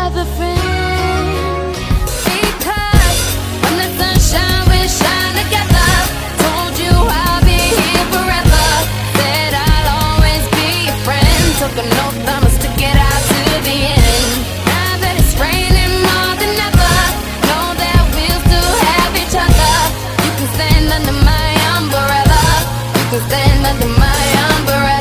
have a friend. Because when the sunshine will shine together, told you I'll be here forever. Said I'll always be your friend. Took an oath I'ma stick it out to the end. Now that it's raining more than ever, know that we'll still have each other. You can stand under my umbrella. You can stand under my umbrella.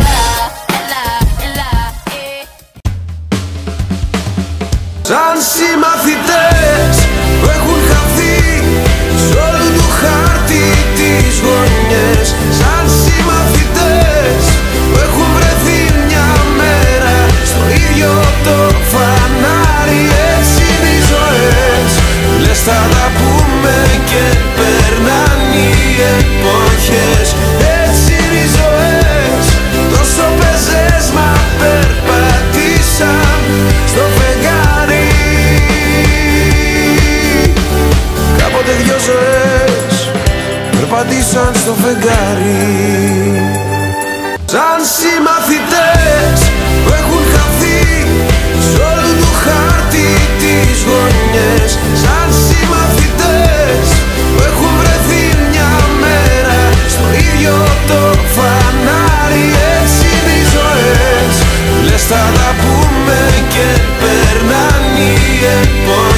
Σαν συμμαθητές που έχουν χαθεί σ' όλου του χάρτη τις γωνιές. Σαν συμμαθητές που έχουν βρεθεί μια μέρα στο ίδιο το φανάρι. Έτσι είναι οι ζωές, λες θα τα πούμε και περνάν οι εποχές. Έτσι είναι οι ζωές, τόσο πεζές μα περπατήσαν στο φεγγάρι. Κάποτε δυο ζωές περπατήσαν στο φεγγάρι. Σαν συμμαθητές που έχουν χαθεί σ' όλου του χάρτη τις γωνιές. Σαν συμμαθητές που έχουν βρεθεί μια μέρα στο ίδιο το φανάρι. Έτσι είναι οι ζωές, λες θα τα πούμε και περνάν οι εποχές.